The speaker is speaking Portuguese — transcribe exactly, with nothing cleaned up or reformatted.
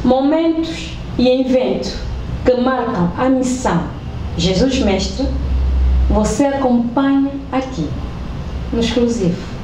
Momentos e eventos que marcam a missão Jesus Mestre, você acompanha aqui, no exclusivo.